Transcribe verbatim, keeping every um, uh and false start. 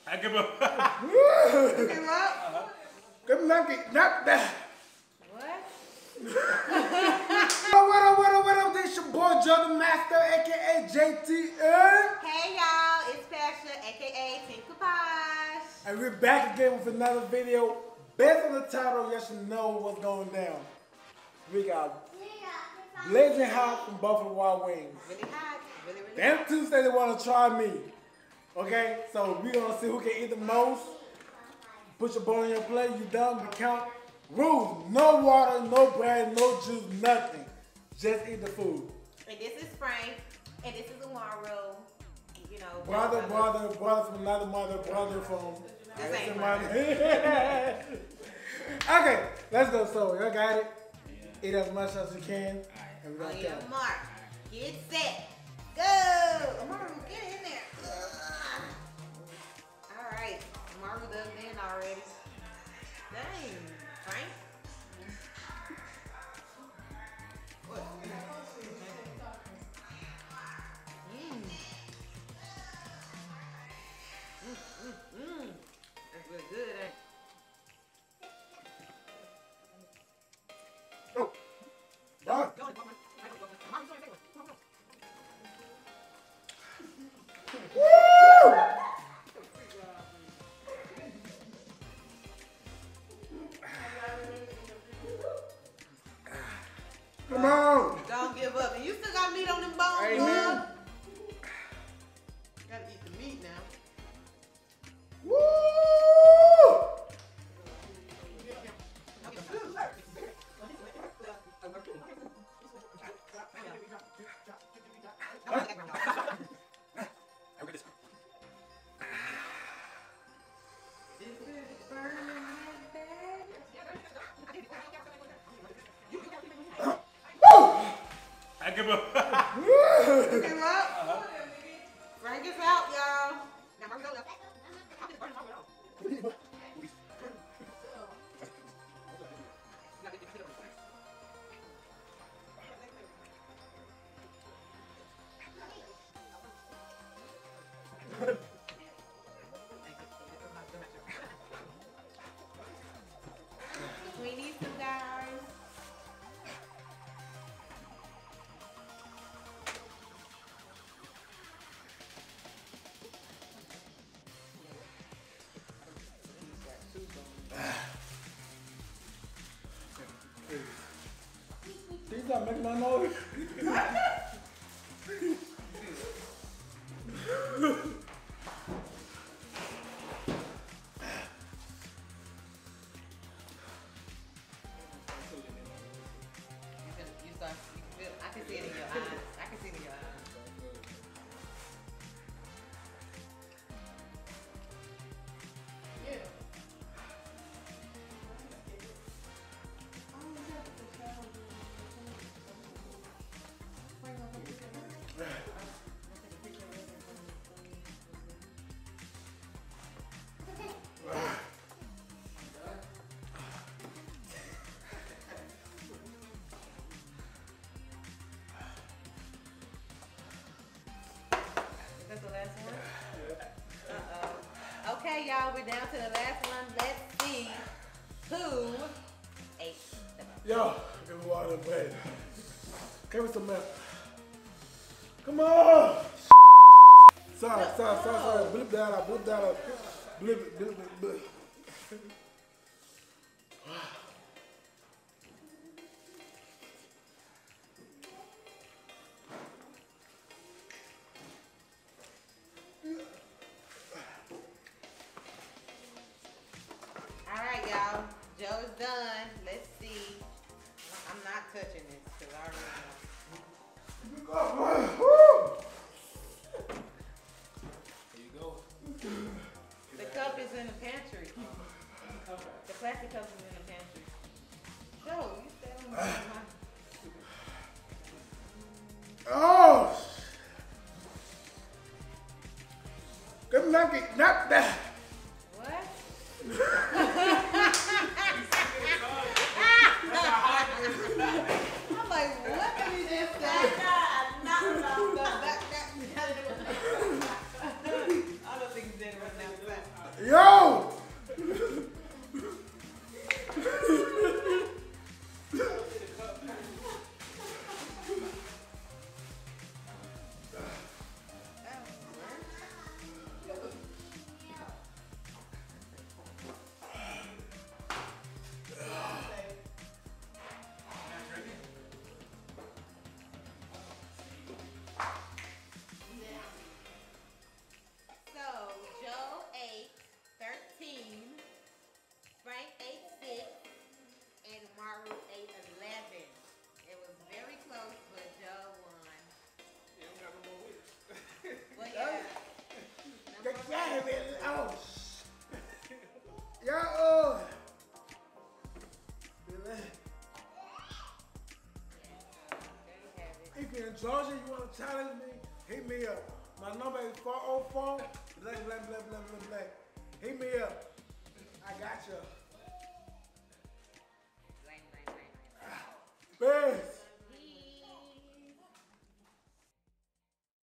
I give up. You give up? Come knock it, knock that. What? What up, what up, what up? This your boy, Jordan Master, aka J T N. Hey y'all, it's Pasha, aka Tinker Posh. And we're back again with another video. Based on the title, you should know what's going down. We got Blazing Hot from Buffalo Wild Wings. Really hot, really, really Damn hot. Tuesday, they want to try me. Okay, so we're going to see who can eat the most. Put your ball on your plate, you done, we count. Rules, no water, no bread, no juice, nothing. Just eat the food. And this is Frank, and this is Umaru. You know, Brother, brother, brother from another mother, brother from... This ain't mother. Okay, let's go. So, y'all got it? Eat as much as you can. And we're On gonna your count. mark, get set, go! Umaru, get in there. Ugh. All right, Umaru done in already. Dang, Frank. What? Mm. Mm, mm, mm. That's really good, ain't it? Oh. Done. Woo! Come on. Don't give up. And you still got meat on them bones, Hey, bud. man. Gotta eat the meat now. Woo! I give up. You give up? Frank is out, y'all. Now, Mark, go left. Between these two guys. He's not making no noise. You can, you start, you can feel, I can see it in your eyes. I can see it in your eyes. Is that the last one? Uh-oh. Okay, y'all, we're down to the last one. Let's see who ate the most. Yo, give me water, bread. Give me some milk. Come on! Sorry, sorry, sorry, sorry. Blip that out, blip that out. Blip it, blip it, blip it. All right, y'all. Joe's done. Let's see. I'm not touching this because I already know. Woo! Here you go. The cup is in the pantry. The plastic cup is in the pantry. Joe, you stay on my Oh! Come knock it, knock that. What? I'm like, what did he just say? Not enough. I don't think he's in right now. Damn it. Oh, sh- yeah, oh. There you have it. If you're in Georgia, you want to challenge me, hit me up. My number is four oh four, eleven